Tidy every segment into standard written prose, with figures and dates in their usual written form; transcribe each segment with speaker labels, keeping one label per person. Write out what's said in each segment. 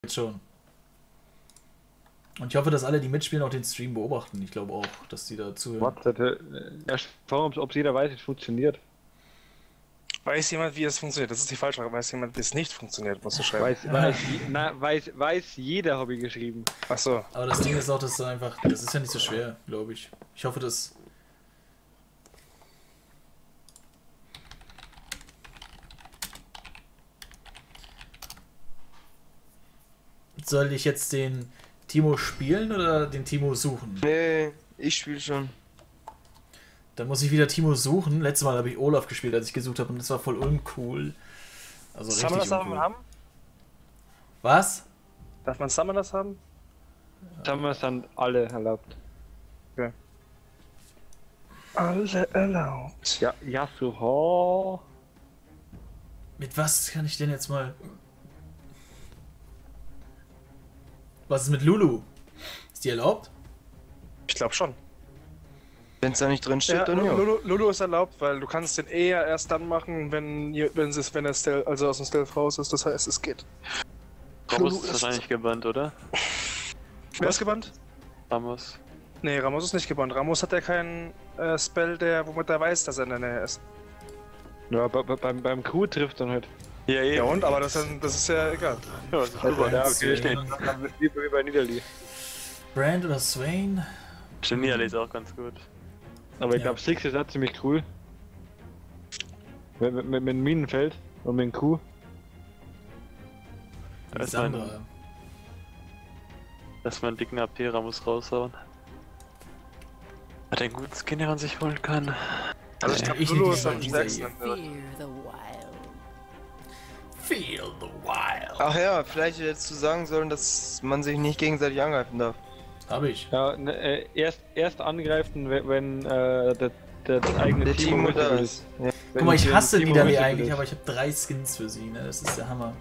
Speaker 1: jetzt schon. Und ich hoffe, dass alle, die mitspielen, auch den Stream beobachten. Ich glaube auch, dass die da zuhören.
Speaker 2: Erst schauen, ob jeder weiß, wie es funktioniert.
Speaker 3: Weiß jemand, wie es funktioniert? Das ist die falsche Frage. Weiß jemand, wie es nicht funktioniert, musst du schreiben.
Speaker 2: Weiß jeder, habe ich geschrieben.
Speaker 3: Achso.
Speaker 1: Aber das Ding ist auch, dass du einfach... Das ist ja nicht so schwer, glaube ich. Ich hoffe, dass... Soll ich jetzt den Timo spielen oder den Timo suchen?
Speaker 4: Nee, ich spiele schon.
Speaker 1: Dann muss ich wieder Timo suchen. Letztes Mal habe ich Olaf gespielt, als ich gesucht habe, und das war voll uncool. Also richtig
Speaker 3: Summoners
Speaker 1: uncool.
Speaker 3: haben?
Speaker 1: Was?
Speaker 3: Darf man Summoners haben?
Speaker 2: Summoners sind alle erlaubt.
Speaker 3: Okay. Alle erlaubt.
Speaker 2: Ja, Yasuo.
Speaker 1: Mit was kann ich denn jetzt mal... Was ist mit Lulu? Ist die erlaubt?
Speaker 3: Ich glaube schon.
Speaker 4: Wenn es da nicht drin steht,
Speaker 3: Ja,
Speaker 4: dann ja.
Speaker 3: Lulu ist erlaubt, weil du kannst den eher erst dann machen, wenn er Stealth, also aus dem Stealth raus ist. Das heißt, es geht.
Speaker 5: Ramos ist wahrscheinlich gebannt, oder?
Speaker 3: Wer ist gebannt?
Speaker 5: Ramos.
Speaker 3: Nee, Ramos ist nicht gebannt. Ramos hat ja keinen Spell, womit er weiß, dass er in der Nähe ist.
Speaker 2: Ja, beim Q trifft dann halt.
Speaker 5: Ja,
Speaker 3: Ja und? Aber das ist ja egal.
Speaker 5: Ja, das ist super.
Speaker 2: Ja,
Speaker 1: okay.
Speaker 2: Dann wird lieber wie bei Niederli.
Speaker 1: Brand oder Swain?
Speaker 5: Genial ist auch ganz gut.
Speaker 2: Aber ich
Speaker 1: Ja.
Speaker 2: glaube, Six ist auch ziemlich cool. Mit dem Minenfeld und mit dem Q.
Speaker 1: Sandra.
Speaker 5: Dass man einen dicken AP Ramos raushauen. Hat einen guten Skin, den man sich holen kann.
Speaker 3: Also ich glaube,
Speaker 1: ich
Speaker 3: Lulu
Speaker 1: nehm
Speaker 3: ist am
Speaker 1: die
Speaker 3: stärksten.
Speaker 6: Fear the wild.
Speaker 1: Feel the wild.
Speaker 4: Ach ja, vielleicht hätte jetzt zu sagen sollen, dass man sich nicht gegenseitig angreifen darf.
Speaker 1: Hab ich.
Speaker 2: Ja, erst angreifen, wenn das eigene
Speaker 4: Der
Speaker 2: Team
Speaker 4: Timo da
Speaker 2: mit
Speaker 4: ist. Ja.
Speaker 1: Guck mal, ich hasse
Speaker 2: Timo
Speaker 1: Niederli
Speaker 2: mit
Speaker 1: eigentlich,
Speaker 2: ist.
Speaker 1: aber ich habe 3 Skins für sie, ne? Das ist der Hammer.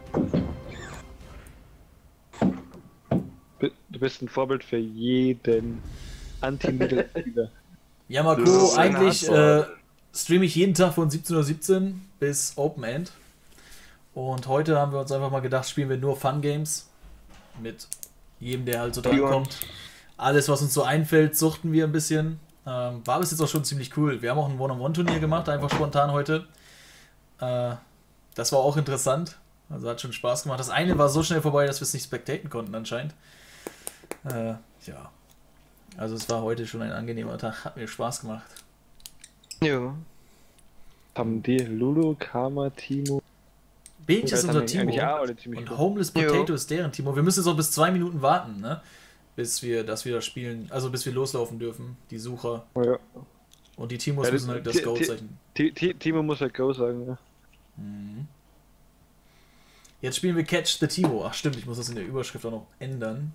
Speaker 2: Du bist ein Vorbild für jeden Anti-Mittel-Spieler.
Speaker 1: Ja,
Speaker 3: Das
Speaker 1: Marco,
Speaker 3: ist eine
Speaker 1: eigentlich
Speaker 3: Antwort.
Speaker 1: streame ich jeden Tag von 17:17 Uhr bis Open End. Und heute haben wir uns einfach mal gedacht, spielen wir nur Fun Games. Mit jedem, der halt so drankommt. Alles, was uns so einfällt, suchten wir ein bisschen. War bis jetzt auch schon ziemlich cool. Wir haben auch ein One-on-One-Turnier gemacht, einfach spontan heute. Das war auch interessant. Also hat schon Spaß gemacht. Das eine war so schnell vorbei, dass wir es nicht spectaten konnten anscheinend. Ja. Also es war heute schon ein angenehmer Tag. Hat mir Spaß gemacht.
Speaker 4: Jo.
Speaker 2: Haben die Lulu, Karma, Timo.
Speaker 1: Binge ist unser
Speaker 2: eigentlich
Speaker 1: Timo.
Speaker 2: auch alle ziemlich
Speaker 1: Und
Speaker 2: gut.
Speaker 1: Homeless Potato ist deren Timo. Wir müssen jetzt auch bis 2 Minuten warten, ne? Bis wir das wieder spielen. Also bis wir loslaufen dürfen. Die Sucher.
Speaker 2: Oh, ja.
Speaker 1: Und die Timos
Speaker 2: Ja,
Speaker 1: müssen halt das Go zeichnen.
Speaker 2: Timo muss halt Go sagen, ne?
Speaker 1: Mhm. Jetzt spielen wir Catch the Timo. Ach stimmt, ich muss das in der Überschrift auch noch ändern.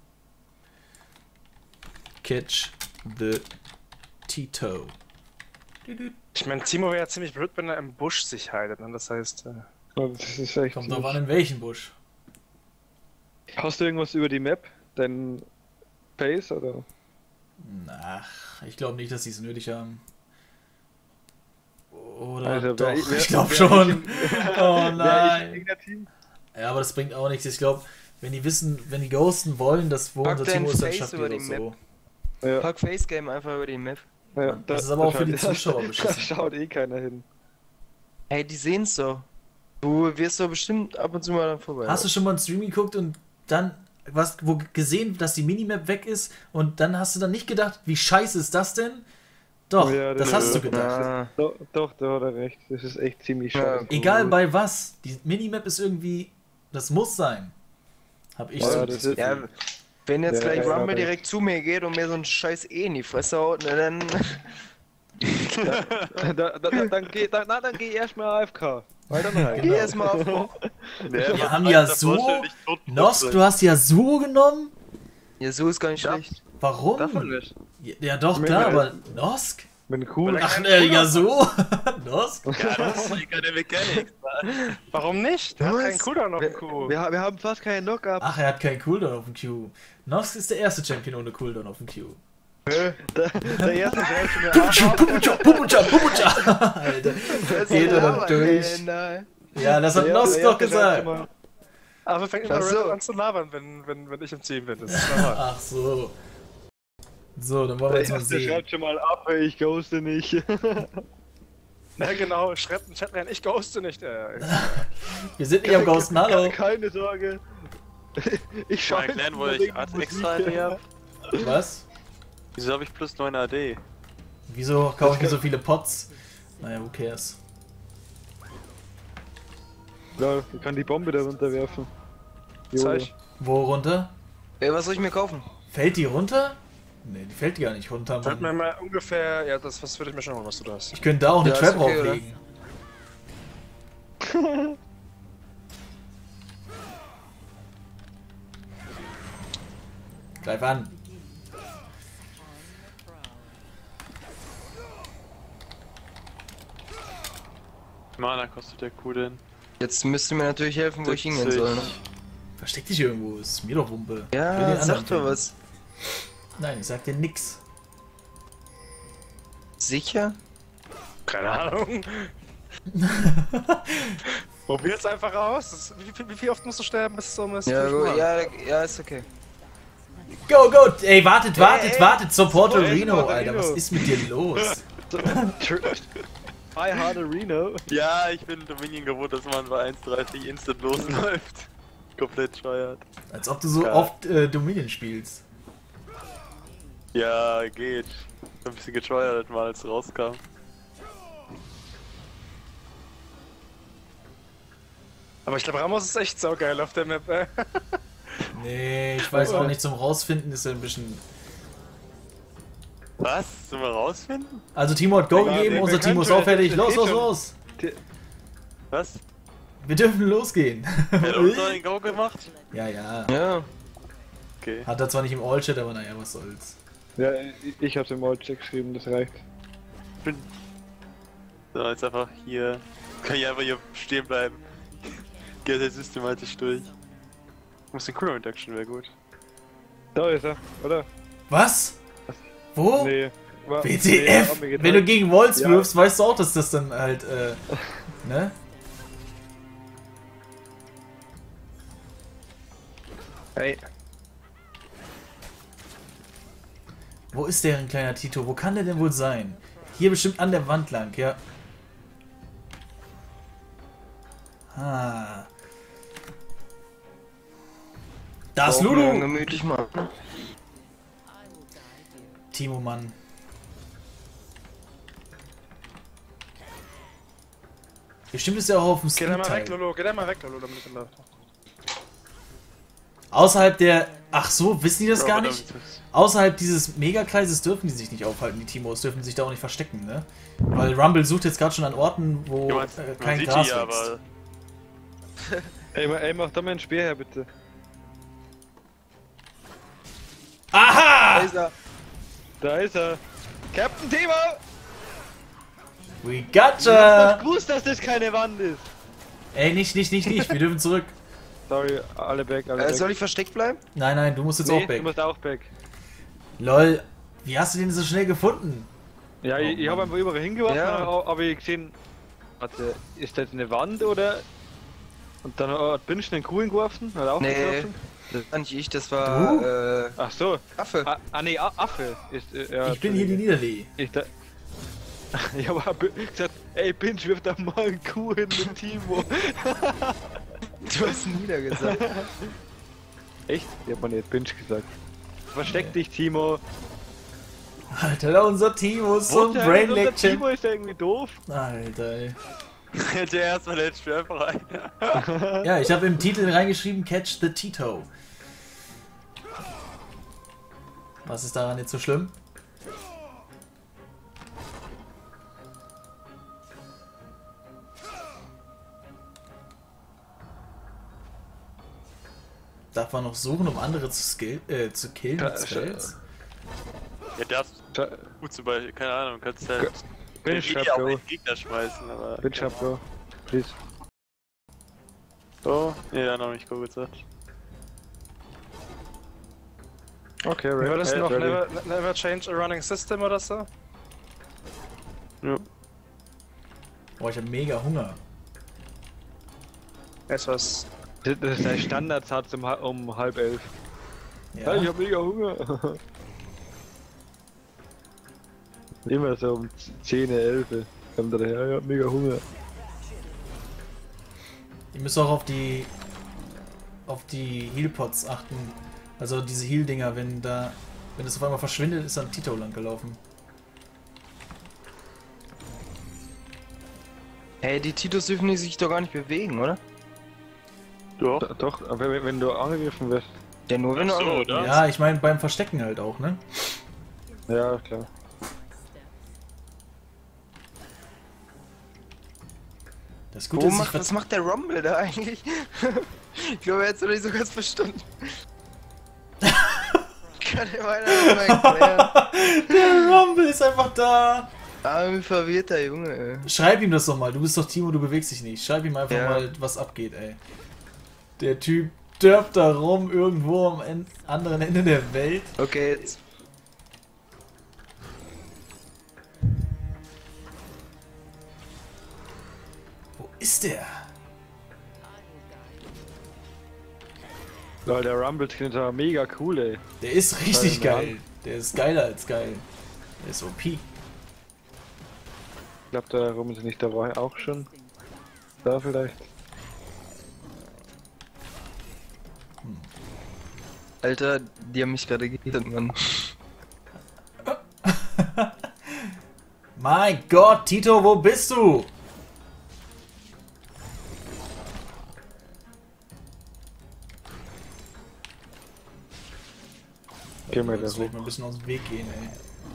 Speaker 1: Catch the Tito.
Speaker 3: Ich meine, Timo wäre ja ziemlich blöd, wenn er im Busch sich heilt. Ne? Das heißt,
Speaker 2: Das ist echt.
Speaker 1: Kommt drauf an, in welchen Busch.
Speaker 2: Hast du irgendwas über die Map? Dein Pace oder?
Speaker 1: Ach, ich glaube nicht, dass sie es nötig haben. Oder
Speaker 2: Also,
Speaker 1: doch,
Speaker 2: wer-
Speaker 1: ich glaube
Speaker 2: wer-
Speaker 1: schon. Oh
Speaker 2: Wer
Speaker 1: nein.
Speaker 2: ist Team?
Speaker 1: Ja, aber das bringt auch nichts. Ich glaube, wenn die wissen, wenn die ghosten wollen, dass wo
Speaker 4: Pack
Speaker 1: unser
Speaker 4: dein
Speaker 1: Timo ist, dann
Speaker 4: Face
Speaker 1: schafft
Speaker 4: über
Speaker 1: ihr das
Speaker 4: die
Speaker 1: so.
Speaker 2: Ja.
Speaker 4: Pack Face Game einfach über die Map.
Speaker 2: Ja,
Speaker 1: Das ist aber auch für die
Speaker 2: da
Speaker 1: Zuschauer
Speaker 2: Da
Speaker 1: beschissen.
Speaker 2: schaut eh keiner hin.
Speaker 4: Hey, die sehen's doch. Du wirst doch bestimmt ab und zu mal dann vorbei.
Speaker 1: Hast du schon mal einen Stream geguckt und dann wo gesehen, dass die Minimap weg ist und dann hast du dann nicht gedacht, wie scheiße ist das denn? Doch,
Speaker 2: Ja,
Speaker 1: das
Speaker 2: das-
Speaker 1: hast du gedacht.
Speaker 4: Ah,
Speaker 2: Doch, da hat er recht. Das ist echt ziemlich
Speaker 4: Ja,
Speaker 2: schade.
Speaker 4: okay.
Speaker 1: Egal bei was. Die Minimap ist irgendwie, das muss sein. Hab ich
Speaker 2: Ja,
Speaker 1: so
Speaker 2: das
Speaker 1: das
Speaker 2: ist-
Speaker 4: ja,
Speaker 1: Gefühl.
Speaker 4: wenn jetzt
Speaker 2: Ja,
Speaker 4: gleich
Speaker 2: ja,
Speaker 4: Rumble
Speaker 2: aber-
Speaker 4: direkt zu mir geht und mir so ein scheiß in die Fresse haut, ne, dann...
Speaker 2: Dann geh erstmal AFK. Weiter rein.
Speaker 4: Geh erstmal auf...
Speaker 1: Wir haben ja so. Nosk, du hast ja so genommen?
Speaker 4: Ja, so ist gar nicht schlecht.
Speaker 1: Warum?
Speaker 2: Davon nicht.
Speaker 1: Ja doch, klar, aber Nosk?
Speaker 2: Mit dem Kuh.
Speaker 1: Ach, ja so. Nosk?
Speaker 5: Ja, das ist keine Mechanics.
Speaker 3: warum nicht? Der hat
Speaker 4: Was?
Speaker 3: keinen Cooldown auf dem Q.
Speaker 2: Wir haben fast keinen Knock-Up.
Speaker 1: Ach, er hat keinen Cooldown auf dem Q. Nosk ist der erste Champion ohne Cooldown auf dem Q.
Speaker 2: Der erste Teil schon
Speaker 1: Pupucha, Pupucha, Pupucha. Alter, geht er da durch. Ja, das hat Nosk doch gesagt.
Speaker 3: Aber fängt immer
Speaker 4: Ach so.
Speaker 3: Red an zu labern, wenn ich im Team bin. Das ist normal.
Speaker 1: Ach so. So, dann wollen wir jetzt mal
Speaker 2: Der
Speaker 1: sehen.
Speaker 2: schreibt schon mal ab, ey, ich ghoste nicht.
Speaker 3: Na genau, schreibt im Chat rein, ich ghoste nicht.
Speaker 1: Wir sind nicht am Ghosten, hallo.
Speaker 2: Keine Sorge. Ich
Speaker 5: Mal
Speaker 2: schaue
Speaker 5: erklären, wo ich extra AD hab.
Speaker 1: Was?
Speaker 5: Wieso habe ich plus 9 AD?
Speaker 1: Wieso kaufe ich mir so viele Pots? Naja, who cares?
Speaker 2: Ja, ich kann die Bombe da runterwerfen.
Speaker 3: Zeig.
Speaker 1: Wo runter?
Speaker 4: Ey, was soll ich mir kaufen?
Speaker 1: Fällt die runter? Ne, die fällt gar nicht runter,
Speaker 3: Schreibt mir
Speaker 1: Mann.
Speaker 3: mal ungefähr, ja, was würde ich mir schon holen, was du da hast.
Speaker 1: Ich könnte da auch eine
Speaker 4: Ja, ist
Speaker 1: Trap
Speaker 4: okay, oder?
Speaker 1: auflegen. Greif an.
Speaker 5: Mana kostet der Kuh denn?
Speaker 4: Jetzt müsst ihr mir natürlich helfen, wo ich hingehen soll. Ne?
Speaker 1: Versteck dich irgendwo, ist mir doch Wumpe. Will den
Speaker 4: Ja,
Speaker 1: anderen
Speaker 4: sag doch
Speaker 1: finden.
Speaker 4: was.
Speaker 1: Nein, ich sag dir nix.
Speaker 4: Sicher?
Speaker 3: Keine Ahnung. Probier's einfach aus. Wie viel oft musst du sterben, bis es so ist?
Speaker 4: Ja, gut, ja, ist okay.
Speaker 1: Go, go! Ey, wartet,
Speaker 4: Ey,
Speaker 1: wartet! Support
Speaker 2: Ey,
Speaker 1: Reno,
Speaker 2: Support
Speaker 1: Alter,
Speaker 2: Reno.
Speaker 1: was ist mit dir los?
Speaker 2: Hi, Hard Reno.
Speaker 5: Ja, ich bin Dominion gewohnt, dass man bei 1,30 instant losläuft. Komplett scheuert.
Speaker 1: Als ob du so
Speaker 5: Geil.
Speaker 1: oft Dominion spielst.
Speaker 5: Ja, geht. Ein bisschen gescheuert, mal als es rauskam.
Speaker 3: Aber ich glaube, Ramos ist echt saugeil auf der Map,
Speaker 1: Nee, ich weiß auch nicht, zum Rausfinden ist er ein bisschen...
Speaker 5: Was? Sollen wir rausfinden?
Speaker 1: Also Timo hat Go
Speaker 2: Ja,
Speaker 1: gegeben,
Speaker 2: wir
Speaker 1: unser
Speaker 2: können
Speaker 1: Timo ist
Speaker 2: schon,
Speaker 1: auch fertig.
Speaker 2: das
Speaker 1: Los,
Speaker 2: geht
Speaker 1: los,
Speaker 2: schon.
Speaker 1: los!
Speaker 5: Was?
Speaker 1: Wir dürfen losgehen.
Speaker 5: Hat unser den Go gemacht?
Speaker 1: Ja, ja.
Speaker 4: Ja.
Speaker 5: Okay.
Speaker 1: Hat er zwar nicht im All-Chat, aber naja, was soll's.
Speaker 2: Ja, ich hab's im Alt geschrieben, das reicht.
Speaker 5: So, jetzt einfach hier. Kann ich einfach hier stehen bleiben. Geht der systematisch durch. Muss den Cooldown Reduction wäre gut.
Speaker 2: Da ist er, oder?
Speaker 1: Was? Wo?
Speaker 2: Nee.
Speaker 1: WTF!
Speaker 2: hat mir getan.
Speaker 1: Wenn du gegen Walls
Speaker 2: Ja.
Speaker 1: wirfst, weißt du auch, dass das dann halt, ne?
Speaker 2: Hey.
Speaker 1: Wo ist der, ein kleiner Tito? Wo kann der denn wohl sein? Hier bestimmt an der Wand lang, ja. Ah. Da ist
Speaker 4: Auch mal
Speaker 1: Lulu!
Speaker 4: gemütlich machen.
Speaker 1: Timo, Mann. Bestimmt ist er auch auf dem
Speaker 3: Geh da mal weg,
Speaker 1: Speedteil.
Speaker 3: Lolo, geh da mal weg, Lolo, damit du da.
Speaker 1: Außerhalb der... Ach so, wissen die das
Speaker 5: Bro,
Speaker 1: gar
Speaker 5: verdammt,
Speaker 1: nicht?
Speaker 5: das-
Speaker 1: Außerhalb dieses Megakreises dürfen die sich nicht aufhalten, die Timos dürfen sich da auch nicht verstecken, ne? Weil Rumble sucht jetzt gerade schon an Orten, wo
Speaker 5: Du meinst,
Speaker 1: kein
Speaker 5: man sieht
Speaker 1: Gras
Speaker 5: die,
Speaker 1: wächst.
Speaker 5: aber
Speaker 2: Ey, mach da mal einen Speer her, bitte.
Speaker 1: Aha!
Speaker 4: Da ist er.
Speaker 2: Da ist er. Captain Timo!
Speaker 1: We
Speaker 2: Ich hab
Speaker 1: gotcha!
Speaker 2: doch gewusst, dass das keine Wand ist.
Speaker 1: Ey, nicht, wir dürfen zurück.
Speaker 2: Sorry, alle back, alle back.
Speaker 4: Soll ich versteckt bleiben?
Speaker 1: Nein, nein, du musst jetzt
Speaker 2: Nee,
Speaker 1: auch
Speaker 2: du
Speaker 1: back.
Speaker 2: musst auch back.
Speaker 1: Lol, wie hast du den so schnell gefunden?
Speaker 2: Ja, ich habe einfach überall hingeworfen,
Speaker 4: Ja.
Speaker 2: aber ich gesehen, warte, ist das eine Wand oder? Und dann hat Binch einen Kuh geworfen, hat auch
Speaker 4: Nee,
Speaker 2: geworfen.
Speaker 4: das war nicht ich, das war
Speaker 2: Ach so.
Speaker 4: Affe.
Speaker 2: Nee, Affe ist. Ja,
Speaker 1: Ich bin hier die Niederlee.
Speaker 2: Ich habe gesagt, ey Binch, wirf da mal einen Kuh hin mit Timo.
Speaker 4: Du hast niedergesagt.
Speaker 2: Echt? Ich hab mal nicht Binch gesagt. Versteck dich, Timo.
Speaker 1: Alter, unser Timo ist so ein
Speaker 2: Unser
Speaker 1: Brain
Speaker 2: Timo
Speaker 1: Lecture.
Speaker 2: ist ja irgendwie doof.
Speaker 1: Alter, ey.
Speaker 5: der erstmal den Spiel einfach rein.
Speaker 1: Ja, ich habe im Titel reingeschrieben, Catch the Tito. Was ist daran jetzt so schlimm? Darf man noch suchen, um andere zu killen mit Spells?
Speaker 5: Ja, darfst gut zum Beispiel, keine Ahnung, kannst halt
Speaker 2: Binch,
Speaker 5: die
Speaker 2: hab
Speaker 5: auf
Speaker 2: go.
Speaker 5: den Gegner schmeißen, aber.
Speaker 2: Binch, hab go. Please.
Speaker 5: Oh, ja, noch nicht Go gesagt.
Speaker 2: Okay,
Speaker 3: Wie war das
Speaker 2: ready.
Speaker 3: noch?
Speaker 2: ready.
Speaker 3: Never change a running system oder so?
Speaker 5: Ja.
Speaker 1: Boah, ich hab mega Hunger.
Speaker 3: Ist was.
Speaker 2: Das ist der Standardsatz um 10:30. Ja. Ich hab mega Hunger. Immer so um 10, 11. Kommt er daher, ich hab mega Hunger.
Speaker 1: Ihr müsst auch auf die Healpots achten. Also diese Heal-Dinger, wenn es auf einmal verschwindet, ist dann Tito lang gelaufen.
Speaker 4: Hey, die Titos dürfen sich doch gar nicht bewegen, oder?
Speaker 5: Doch.
Speaker 2: Doch, aber wenn du angegriffen wirst.
Speaker 4: Ja, nur wenn
Speaker 5: Ach
Speaker 4: du
Speaker 5: so,
Speaker 4: angegriffen
Speaker 5: oder?
Speaker 1: Ja, ich meine beim Verstecken halt auch, ne?
Speaker 2: Ja, klar.
Speaker 1: Das Gute ist,
Speaker 4: Was macht der Rumble da eigentlich? Ich glaube, er hat es noch nicht so ganz verstanden. Kann er meiner mal erklären?
Speaker 1: der Rumble ist einfach da.
Speaker 4: Ein verwirrter Junge, ey.
Speaker 1: Schreib ihm das doch mal. Du bist doch Timo, du bewegst dich nicht. Schreib ihm einfach
Speaker 4: Ja.
Speaker 1: mal, was abgeht, ey. Der Typ dörft da rum irgendwo am anderen Ende der Welt.
Speaker 4: Okay, jetzt.
Speaker 1: Wo ist der?
Speaker 2: Leute, der Rumble-Skin ist aber mega cool, ey.
Speaker 1: Der ist richtig
Speaker 2: Ja.
Speaker 1: geil. Der ist geiler als geil. Der ist OP.
Speaker 2: Ich glaube, der Rum ist nicht dabei, auch schon. Da vielleicht.
Speaker 4: Alter, die haben mich gerade gehittet, Mann.
Speaker 1: Mein Gott, Tito, wo bist du?
Speaker 2: Gehen wir da
Speaker 1: Jetzt
Speaker 2: hoch.
Speaker 1: vielleicht mal ein bisschen aus dem Weg gehen, ey.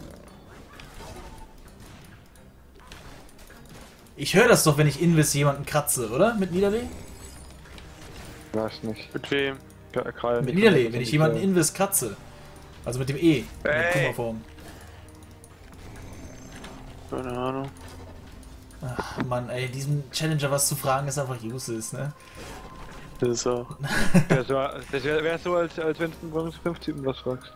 Speaker 1: Ich höre das doch, wenn ich Invis jemanden kratze, oder? Mit Niederlee?
Speaker 2: Weiß nicht.
Speaker 5: Mit wem?
Speaker 2: Gerade
Speaker 1: Mit
Speaker 2: nicht
Speaker 1: Niederlee, wenn ich
Speaker 2: 100%
Speaker 1: jemanden
Speaker 2: sicher.
Speaker 1: Invis kratze. Also mit dem E. In der
Speaker 3: Ey.
Speaker 1: Kuma-Form.
Speaker 5: Keine Ahnung.
Speaker 1: Ach Mann, ey, diesem Challenger was zu fragen ist einfach useless, ne?
Speaker 5: Das ist so.
Speaker 2: Das wäre so, als wenn du bei uns 15 was fragst.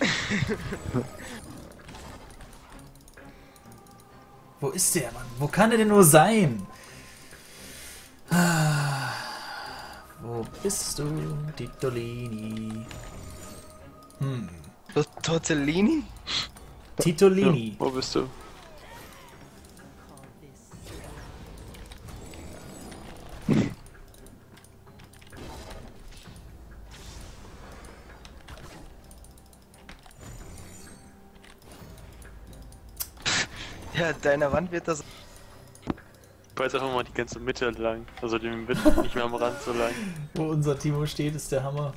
Speaker 1: Wo ist der, Mann? Wo kann der denn nur sein? Ah, wo bist du, Titolini?
Speaker 4: Tortellini?
Speaker 1: Titolini.
Speaker 5: Wo bist du?
Speaker 4: Ja, deiner Wand wird das.
Speaker 5: Ich weiß einfach mal die ganze Mitte lang. Also den Mitte nicht mehr am Rand so lang.
Speaker 1: Wo unser Timo steht, ist der Hammer.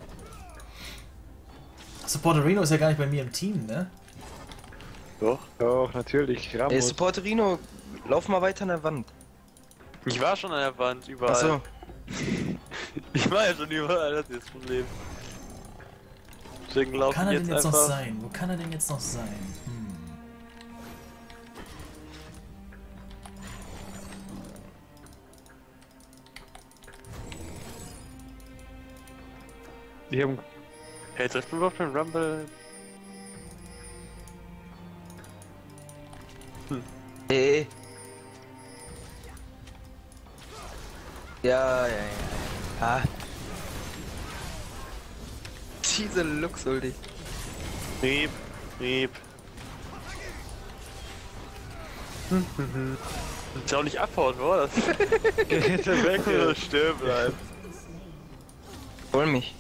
Speaker 1: Supporterino ist ja gar nicht bei mir im Team, ne?
Speaker 5: Doch.
Speaker 2: Doch, natürlich.
Speaker 4: Ey,
Speaker 2: Ramos.
Speaker 4: Supporterino, lauf mal weiter an der Wand.
Speaker 5: Ich war schon an der Wand, überall.
Speaker 4: Achso.
Speaker 5: Ich war ja schon überall, das ist das Problem. Deswegen
Speaker 1: Wo
Speaker 5: laufen
Speaker 1: kann er
Speaker 5: jetzt
Speaker 1: denn jetzt
Speaker 5: einfach.
Speaker 1: noch sein? Wo kann er denn jetzt noch sein?
Speaker 2: Die haben.
Speaker 5: Hey, trifft man überhaupt den Rumble?
Speaker 4: Ey. Ja. Ah. Diese Luxuldi.
Speaker 5: Rieb. Ist ja auch nicht abhauen, oder?
Speaker 2: Geht er weg, ey.
Speaker 5: Stirb bleiben.
Speaker 4: Hol mich.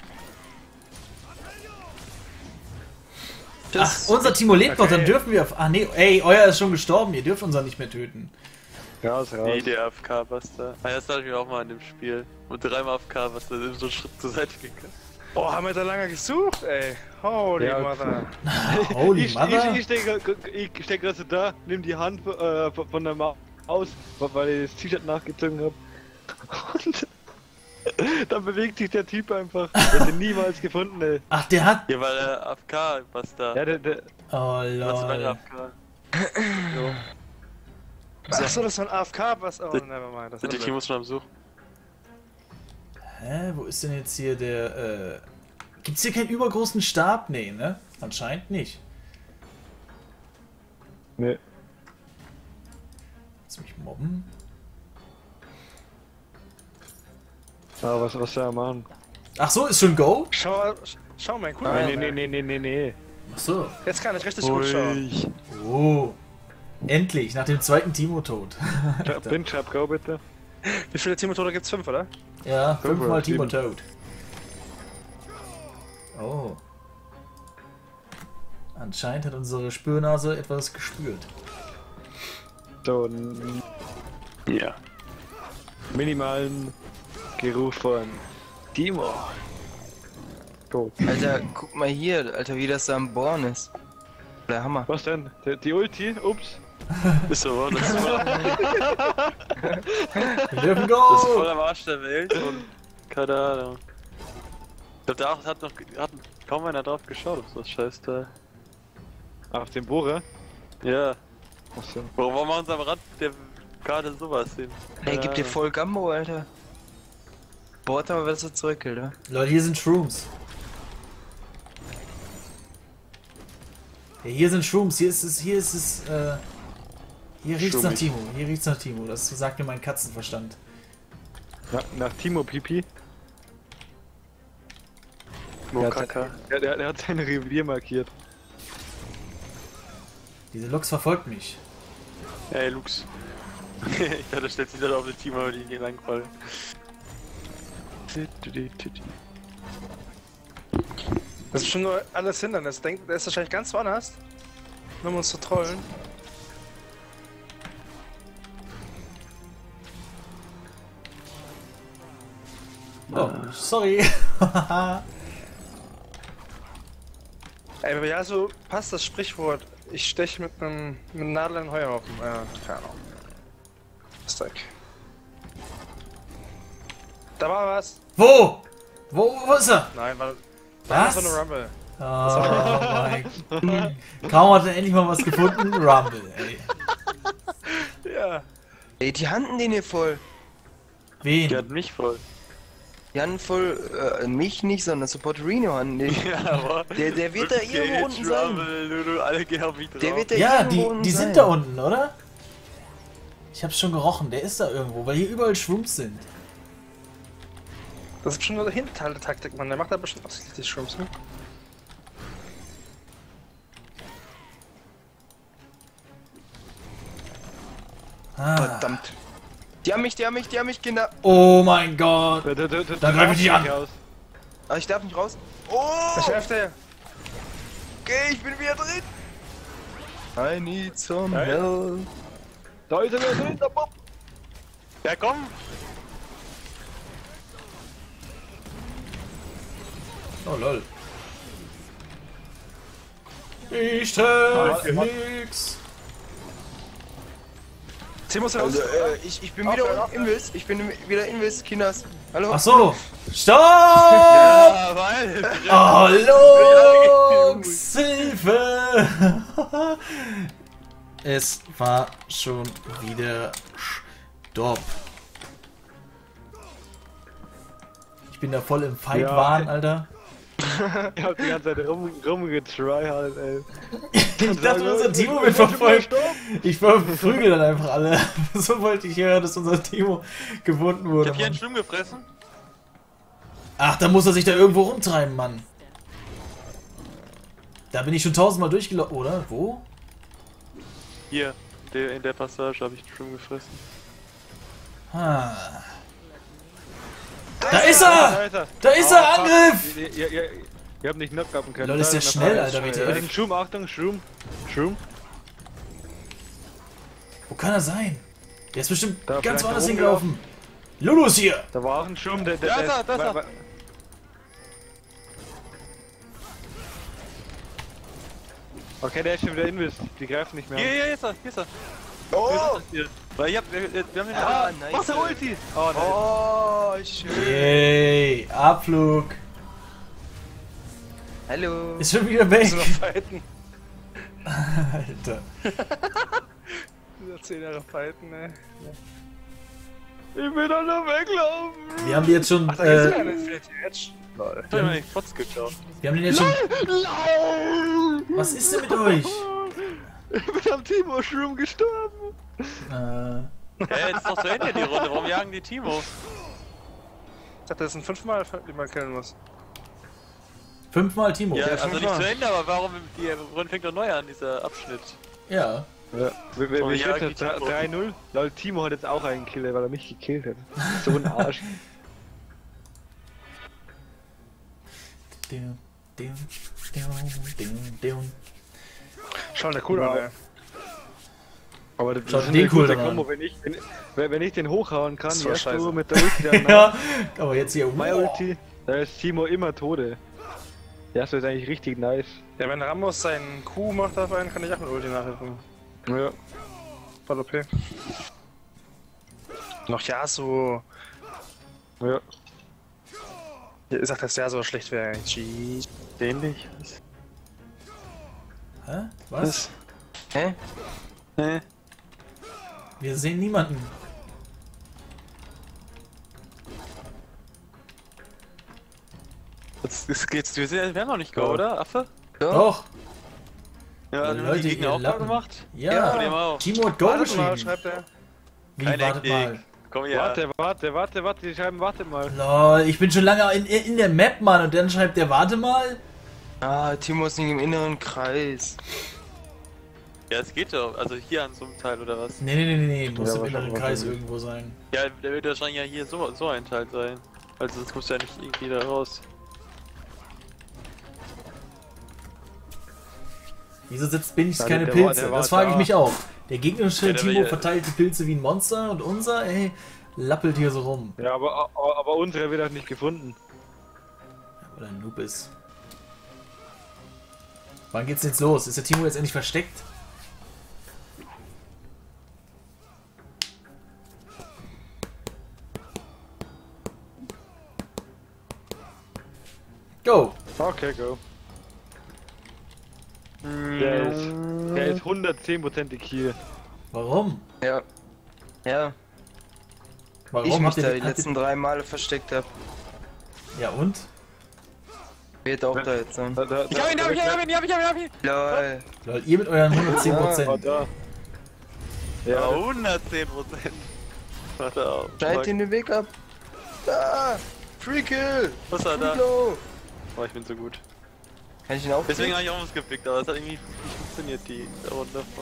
Speaker 1: Ach, unser Timo lebt doch, dann
Speaker 2: Okay.
Speaker 1: dürfen wir auf... Ah nee, ey, euer ist schon gestorben, ihr dürft unser nicht mehr töten.
Speaker 2: Raus.
Speaker 5: Nee, der AFK-Buster. Ah, das hatte ich auch mal in dem Spiel. Und dreimal AFK-Buster sind so einen Schritt zur Seite gegangen.
Speaker 3: Oh, haben wir da lange gesucht, ey. Holy
Speaker 2: Ja,
Speaker 3: mother.
Speaker 1: Holy Mother.
Speaker 2: Ich steck gerade so da, nimm die Hand von der Maus, weil ich das T-Shirt nachgezogen habe. Und dann bewegt sich der Typ einfach. Ich hätte ihn niemals gefunden, ey.
Speaker 1: Ach, der hat...
Speaker 5: Ja, weil der AFK-Buster.
Speaker 2: Ja, der
Speaker 1: Oh
Speaker 5: Was ist mein
Speaker 1: lol.
Speaker 5: AFK?
Speaker 3: Achso, das war ein AFK, was? Oh, nevermind. Das
Speaker 5: Sind die Teams schon am Suchen?
Speaker 1: Hä, wo ist denn jetzt hier der... Gibt's hier keinen übergroßen Stab? Nee, ne? Anscheinend nicht.
Speaker 2: Nee.
Speaker 1: Willst du mich mobben?
Speaker 2: Ah, was soll er machen?
Speaker 1: Ach so, ist schon Go?
Speaker 3: Schau mal, cool.
Speaker 2: Nee.
Speaker 1: Ach so.
Speaker 3: Jetzt kann ich richtig gut schauen.
Speaker 1: Oh. Endlich, nach dem zweiten Timo-Tod.
Speaker 2: Bin, schreib Go bitte.
Speaker 3: Wie viele Timo-Tode gibt's? 5, oder?
Speaker 1: Ja, 5-mal
Speaker 2: sieben.
Speaker 1: Timo-Tod. Oh. Anscheinend hat unsere Spürnase etwas gespürt.
Speaker 2: So, einen
Speaker 5: Ja.
Speaker 2: minimalen Geruch von Timo. Go.
Speaker 4: Alter, guck mal hier, Alter, wie das da am Bohren ist. Der Hammer.
Speaker 2: Was denn? Die Ulti? Ups.
Speaker 5: Ist so, das ist voll,
Speaker 1: Wir dürfen
Speaker 5: das ist voll
Speaker 1: Go!
Speaker 5: am Arsch der Welt und keine Ahnung. Ich glaube, da hat kaum einer drauf geschaut, auf so das Scheißteil.
Speaker 2: Auf den Bohrer?
Speaker 5: Ja.
Speaker 2: Achso.
Speaker 5: Warum machen sie am Rand der Karte sowas hin?
Speaker 4: Ey, gib dir voll Gambo, Alter. Bohrt aber wieder so zurück, Alter.
Speaker 1: Leute, hier sind Shrooms. Ja, hier sind Shrooms, hier riecht's nach Timo, das sagt mir mein Katzenverstand.
Speaker 2: Nach Timo Pipi.
Speaker 5: Mokaka.
Speaker 2: Der hat sein Revier markiert.
Speaker 1: Diese Loks verfolgt mich.
Speaker 5: Ey, Lux. Ich dachte, da stellt sich dann auf den Team, aber die gehen langfallen.
Speaker 3: Das ist schon nur alles Hindernis. Der ist wahrscheinlich ganz woanders. Nur um uns zu trollen.
Speaker 1: Oh, sorry.
Speaker 3: Ey, aber ja, so passt das Sprichwort. Ich steche mit einem Nadel in Heuhaufen. Ja, keine Ahnung. Stack. Da war was.
Speaker 1: Wo? Wo ist er?
Speaker 3: Nein, war
Speaker 1: Was?
Speaker 3: so eine Rumble.
Speaker 1: Oh mein Gott. Kaum hat er endlich mal was gefunden. Rumble, ey.
Speaker 3: Ja.
Speaker 4: Ey, die handen den hier voll.
Speaker 1: Wen?
Speaker 5: Die hat mich voll.
Speaker 4: Die handen voll, mich nicht, sondern Supporterino handen den.
Speaker 5: Ja, aber.
Speaker 4: Der wird da irgendwo unten sein.
Speaker 5: Lulu, alle gehen auf mich drauf.
Speaker 4: Der wird da
Speaker 1: Ja,
Speaker 4: irgendwo unten
Speaker 1: die
Speaker 4: sein.
Speaker 1: sind da unten, oder? Ich hab's schon gerochen, der ist da irgendwo, weil hier überall Shrooms sind.
Speaker 3: Das ist bestimmt nur Hinterhalte-Taktik, Mann. Der macht da bestimmt absichtlich die Shrooms, ne?
Speaker 1: Ah.
Speaker 4: Verdammt. Die haben mich, Kinder.
Speaker 1: Oh mein Gott.
Speaker 2: Da
Speaker 1: greif ich dich an.
Speaker 4: Aber ich darf nicht raus. Oh!
Speaker 3: Was schärft der?
Speaker 4: Okay, ich bin wieder drin. I need some
Speaker 2: Hey.
Speaker 4: help.
Speaker 2: Da ist er wieder drin, der Bob.
Speaker 5: Ja, komm!
Speaker 1: Oh lol. Ich treffe nix.
Speaker 3: Timo ist
Speaker 4: Also,
Speaker 3: raus.
Speaker 4: ich bin wieder Invis. Ich bin wieder Invis, Kinders. Hallo?
Speaker 1: Ach so. Stopp!
Speaker 5: Ja, weil.
Speaker 1: Oh, Lux, Hilfe! Es war schon wieder Stopp. Ich bin da voll im Fight-Wahn, Alter.
Speaker 2: Ich hab die ganze Zeit rumgetryhard, ey.
Speaker 1: Ich dachte, unser Timo wird verfolgt. Ich verprügel dann einfach alle. So wollte ich hören, dass unser Timo gefunden
Speaker 5: Ich
Speaker 1: wurde.
Speaker 5: hab hier einen
Speaker 1: Mann.
Speaker 5: Schwimm gefressen.
Speaker 1: Ach, da muss er sich da irgendwo rumtreiben, Mann. Da bin ich schon 1000-mal durchgelaufen, oder? Wo?
Speaker 5: Hier, in der Passage habe ich einen Schwimm gefressen.
Speaker 1: Ah. Da ist er! Da ist er! Angriff!
Speaker 2: Ihr habt nicht knock-upen können.
Speaker 1: Leute, ist der schnell, Alter, WTF.
Speaker 2: Schum, Achtung, Schum.
Speaker 1: Wo kann er sein? Der ist bestimmt
Speaker 2: Da
Speaker 1: ganz
Speaker 2: vielleicht
Speaker 1: woanders
Speaker 2: da oben
Speaker 1: hingelaufen. Lulu ist hier!
Speaker 2: Da war auch ein Schum, der...
Speaker 5: Da ist er, da ist er.
Speaker 2: Okay, der ist schon wieder Invis. Die greifen nicht mehr.
Speaker 5: Hier ist er, hier ist er.
Speaker 4: Oh!
Speaker 5: Hier. Weil wir haben den.
Speaker 4: Ah, nice.
Speaker 2: Mach der Ulti! Oh, nein.
Speaker 4: Oh, schön.
Speaker 1: Yay! Abflug!
Speaker 4: Hallo.
Speaker 1: Ist schon wieder weg!
Speaker 3: So noch fighten.
Speaker 1: Alter.
Speaker 3: Dieser 10 Jahre fighten, ey.
Speaker 2: Ich will doch nur weglaufen!
Speaker 1: Wir haben die jetzt schon.
Speaker 3: Ach, da gibt's ja eine Infinity Edge. Lol.
Speaker 5: Ich hab mir nicht Fotz geklaut.
Speaker 1: Wir haben den jetzt schon. Was ist denn mit euch?
Speaker 2: Ich bin am Timo Schrum gestorben!
Speaker 1: Äh,
Speaker 5: Jetzt ist doch zu Ende die Runde, warum jagen die Timo?
Speaker 3: Ich dachte, das sind 5-mal, die man killen muss.
Speaker 1: 5-mal Timo.
Speaker 5: Ja,
Speaker 1: Ja.
Speaker 5: also nicht
Speaker 3: fünfmal.
Speaker 5: zu Ende, aber warum, die Runde fängt doch neu an, dieser Abschnitt.
Speaker 2: Ja.
Speaker 5: Oh,
Speaker 2: Wir
Speaker 5: ja,
Speaker 2: stehen jetzt
Speaker 5: geht
Speaker 2: 3-0. Lol, Timo hat jetzt auch einen Killer, weil er mich gekillt hat. So ein Arsch.
Speaker 3: Schon der coole, ey.
Speaker 2: Aber das
Speaker 1: Schaut
Speaker 2: ist
Speaker 1: den
Speaker 2: eine
Speaker 1: cool
Speaker 2: gute
Speaker 1: dann
Speaker 2: Kombo, wenn ich den hochhauen kann,
Speaker 3: Das war
Speaker 2: erst
Speaker 3: scheiße.
Speaker 2: so mit der Ulti danach.
Speaker 1: Ja, aber jetzt hier.
Speaker 2: Meine Ulti, da ist Timo immer Tode. Ja, so ist eigentlich richtig nice.
Speaker 3: Ja, wenn Ramos seinen Q macht auf einen, kann ich auch mit Ulti nachhelfen.
Speaker 2: Ja.
Speaker 3: Voll OP. Noch Yasuo.
Speaker 2: Ja.
Speaker 3: Ich sag, dass Yasuo schlecht wäre. Jeez.
Speaker 5: Ähnlich.
Speaker 1: Hä? Was?
Speaker 4: Hä?
Speaker 5: Nee.
Speaker 1: Wir sehen niemanden.
Speaker 5: Jetzt geht's, wir haben noch nicht Go, oder? Affe?
Speaker 1: Doch.
Speaker 5: Ja,
Speaker 1: Ja,
Speaker 5: haben
Speaker 1: Leute,
Speaker 5: die Gegner
Speaker 1: ihr
Speaker 5: auch Go
Speaker 1: Lappen.
Speaker 5: gemacht?
Speaker 1: Ja.
Speaker 5: Von dem auch.
Speaker 1: Timo hat Go
Speaker 3: Wartet mal,
Speaker 1: geschrieben.
Speaker 3: schreibt er.
Speaker 1: Wie,
Speaker 5: Kein
Speaker 1: wartet
Speaker 5: Hektik.
Speaker 1: mal.
Speaker 5: Komm her.
Speaker 2: Warte, die schreiben warte mal.
Speaker 1: Lol, ich bin schon lange in der Map, Mann, und dann schreibt der, warte mal.
Speaker 4: Ah, Timo ist nicht im inneren Kreis.
Speaker 5: Ja, es geht doch. Also hier an so einem Teil oder was?
Speaker 1: Nee, muss
Speaker 2: Ja,
Speaker 1: im
Speaker 2: wahrscheinlich
Speaker 1: inneren Kreis
Speaker 2: nicht.
Speaker 1: irgendwo sein.
Speaker 5: Ja, der wird wahrscheinlich ja hier so ein Teil sein. Also sonst muss ja nicht irgendwie da raus.
Speaker 1: Wieso setzt Binch
Speaker 2: Ja,
Speaker 1: keine
Speaker 2: der
Speaker 1: Pilze?
Speaker 2: war
Speaker 1: Das frage ich
Speaker 2: da.
Speaker 1: mich auch. Der gegnerische
Speaker 5: Ja, der war
Speaker 1: Timo
Speaker 5: ja-
Speaker 1: verteilt die Pilze wie ein Monster und unser, ey, lappelt hier so rum.
Speaker 2: Ja, aber unsere wird auch nicht gefunden.
Speaker 1: Oder ein Noob ist. Wann geht's jetzt los? Ist der Timo jetzt endlich versteckt? Go!
Speaker 2: Okay, go. Der ist 110% hier.
Speaker 1: Warum?
Speaker 4: Ja. Ja,
Speaker 1: Warum
Speaker 4: ich mich
Speaker 1: habt ihr
Speaker 4: da die
Speaker 1: habt ihr-
Speaker 4: letzten 3 Male versteckt hab.
Speaker 1: Ja und?
Speaker 4: Wird auch da jetzt sein.
Speaker 5: Ich hab ihn!
Speaker 4: Lol.
Speaker 1: Lol, ihr mit euren 110%.
Speaker 2: Oh, da.
Speaker 5: Ja,
Speaker 2: Ja,
Speaker 5: 110%. Warte auf.
Speaker 4: Schneid ihn den Weg ab. Da! Free Kill!
Speaker 5: Was war da?
Speaker 4: Low.
Speaker 5: Oh, ich bin so gut.
Speaker 4: Kann ich ihn auch
Speaker 5: Deswegen habe ich auch was gepickt, aber es hat irgendwie nicht funktioniert, die Runde davor.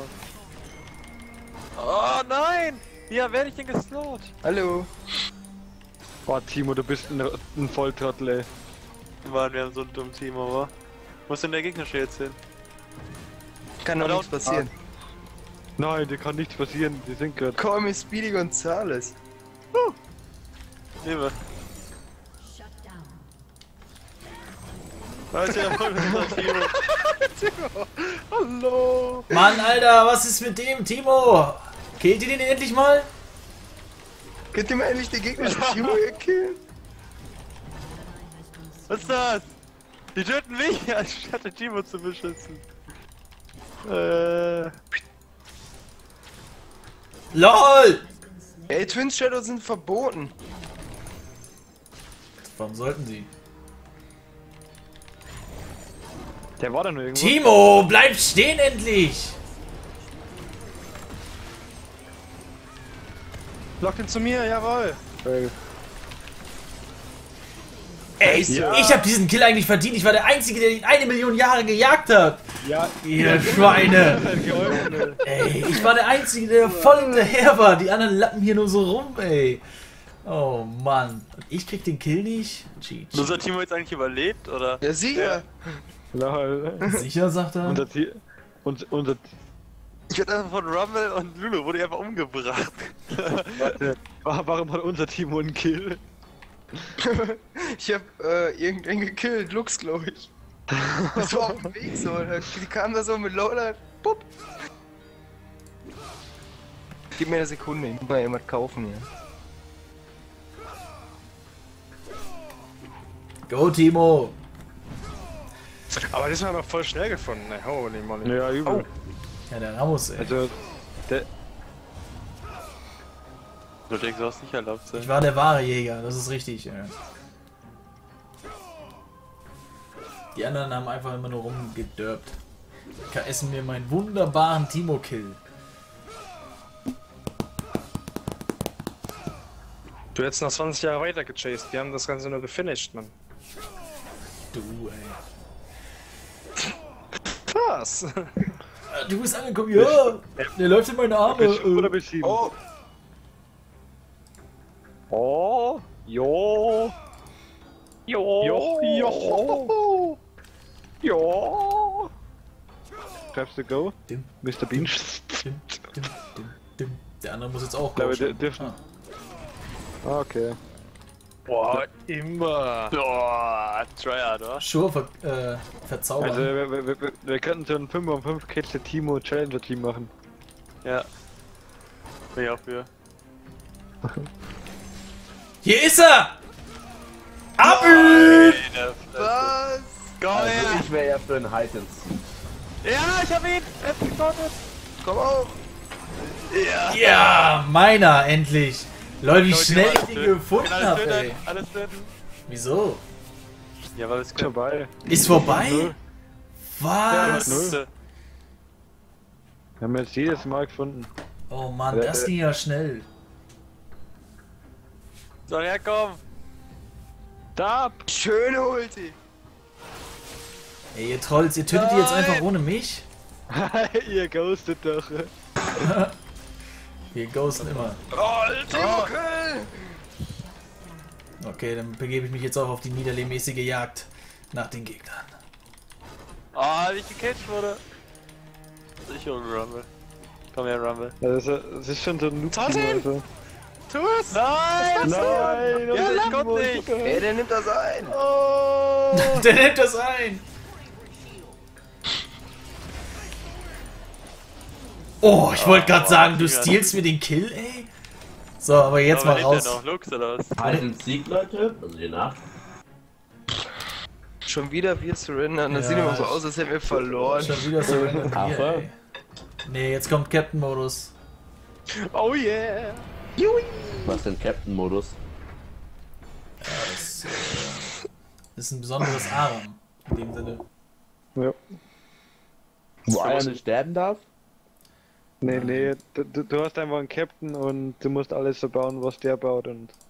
Speaker 5: Oh nein! Ja, werde ich denn geslowt?
Speaker 4: Hallo.
Speaker 2: oh, Timo, du bist ein Volltrottel, ey.
Speaker 5: Mann, wir haben so ein dummes Team, aber. Wo ist denn der Gegner jetzt hin?
Speaker 4: Kann doch
Speaker 5: Hallo?
Speaker 4: nichts passieren.
Speaker 2: Nein, dir kann nichts passieren, die sind gerade.
Speaker 4: Call me Speedy Gonzales.
Speaker 5: Liebe.
Speaker 6: Shut down.
Speaker 5: Leute, da wollen wir unser Timo.
Speaker 3: Hallo!
Speaker 1: Mann, Alter, was ist mit dem, Timo? Killt ihr den endlich mal?
Speaker 4: Könnt ihr mal endlich den gegnerischen Timo hier killen?
Speaker 5: Was ist das? Die töten mich, anstatt den Timo zu beschützen.
Speaker 1: LOL!
Speaker 4: Ey, Twin Shadow sind verboten.
Speaker 1: Warum sollten sie?
Speaker 2: Der war da nur irgendwo.
Speaker 1: Timo, bleib stehen endlich!
Speaker 3: Lockt ihn zu mir, jawohl!
Speaker 1: Ey, ich hab diesen Kill eigentlich verdient. Ich war der Einzige, der ihn 1 Million Jahre gejagt hat.
Speaker 2: Ja,
Speaker 1: Ihr Schweine!
Speaker 2: geholfen, ey.
Speaker 1: Ey, ich war der Einzige, der voll hinterher war. Die anderen lappen hier nur so rum, ey. Oh Mann. Und ich krieg den Kill nicht? GG.
Speaker 5: Unser Timo jetzt eigentlich überlebt, oder?
Speaker 4: Ja, sicher.
Speaker 2: Lol.
Speaker 1: Sicher, sagt er?
Speaker 2: Unser Tier. Unser.
Speaker 5: Ich werde einfach von Rumble und Lulu wurde einfach umgebracht.
Speaker 2: Warum hat unser Timo einen Kill?
Speaker 4: Ich hab irgendwen gekillt, Lux, glaube ich. Das war auf dem Weg so. Die kamen da so mit Lowlight. Pup. Gib mir eine Sekunde, ich muss mal jemand kaufen hier.
Speaker 1: Go, Timo!
Speaker 3: Aber das war noch voll schnell gefunden, ey. Holy moly.
Speaker 2: Ja, übel.
Speaker 1: Ja, der Ramos, ey.
Speaker 2: Also, der.
Speaker 5: Du denkst, du hast nicht erlaubt sein.
Speaker 1: Ich war der wahre Jäger, das ist richtig, ey. Die anderen haben einfach immer nur rumgedörbt. Essen mir meinen wunderbaren Timo-Kill.
Speaker 3: Du hättest noch 20 Jahre weiter gechased, wir haben das Ganze nur gefinisht, Mann.
Speaker 1: Du, ey.
Speaker 3: Was?
Speaker 1: Du bist angekommen, ja! Der läuft in meine Arme.
Speaker 2: Oder bis 7.
Speaker 4: Oh,
Speaker 2: Oh, jo. Jo, jo. Jo. Greifst du Go?
Speaker 1: Dim,
Speaker 2: Mr. Bean?
Speaker 1: dim, dim, dim, dim. Der andere muss jetzt auch
Speaker 2: Ich glaube,
Speaker 1: Go
Speaker 2: der
Speaker 1: spielen.
Speaker 2: dürfen.
Speaker 1: Ah.
Speaker 2: Okay.
Speaker 3: Boah, immer.
Speaker 5: Boah, Tryhard, oder?
Speaker 1: Sure, verzaubern.
Speaker 2: Also, wir könnten so ein 5 um 5 Kätzle Timo Challenger Team machen.
Speaker 5: Ja. Bin ich auch für.
Speaker 1: Hier ist er! Ab ihn!
Speaker 4: was?
Speaker 5: Komm her!
Speaker 7: Ich wäre ja für einen Heitens.
Speaker 5: Ja, ich hab ihn! Er ist gespottet!
Speaker 4: Komm auf!
Speaker 1: Ja, meiner, endlich! Leute, wie
Speaker 5: Leute,
Speaker 1: schnell
Speaker 5: alles
Speaker 1: ich den
Speaker 5: töten.
Speaker 1: gefunden
Speaker 5: Alles
Speaker 1: habe,
Speaker 5: töten,
Speaker 1: ey.
Speaker 5: alles töten.
Speaker 1: Wieso?
Speaker 5: Ja, weil es
Speaker 2: Ist vorbei.
Speaker 1: Ist vorbei?
Speaker 2: Null.
Speaker 1: Was?
Speaker 2: null. Wir haben jetzt jedes Mal gefunden.
Speaker 1: Oh Mann, das ging ja schnell.
Speaker 5: So, herkommen!
Speaker 2: Da!
Speaker 4: Schöne Ulti!
Speaker 1: Ey, ihr Trolls, ihr tötet die jetzt einfach ohne mich?
Speaker 2: Ihr ghostet doch.
Speaker 1: Wir ghosten immer.
Speaker 4: Timo Kill!
Speaker 1: Okay, dann begebe ich mich jetzt auch auf die niederlehmäßige Jagd nach den Gegnern.
Speaker 5: Oh, wie ich gecatcht wurde! Ich hol Rumble. Komm her, Rumble.
Speaker 2: Das ist schon so ein Noob-Team, also.
Speaker 5: Tu es! Nein!
Speaker 2: Nein!
Speaker 5: Ja, das kommt nicht!
Speaker 4: Ey, der nimmt das ein!
Speaker 1: Der nimmt das ein! Oh, ich wollte gerade sagen, du stealst mir den Kill, ey? So, aber jetzt
Speaker 5: Aber
Speaker 1: mal
Speaker 5: lebt der
Speaker 1: raus.
Speaker 5: noch? Lux oder was?
Speaker 7: Heitens Sieg, Leute. Also je nach.
Speaker 4: Schon wieder wir surrendern, das
Speaker 1: Ja,
Speaker 4: sieht immer so aus, als hätten wir verloren.
Speaker 1: Schon wieder so ein Bier,
Speaker 7: Aber-
Speaker 1: ey. Nee, jetzt kommt Captain-Modus.
Speaker 2: Oh yeah!
Speaker 7: Was denn Captain-Modus?
Speaker 1: Das ist ein besonderes Aram. In dem Sinne.
Speaker 2: Ja.
Speaker 7: Wo einer nicht sterben darf?
Speaker 2: Nee, du hast einfach einen Captain und du musst alles so bauen, was der baut und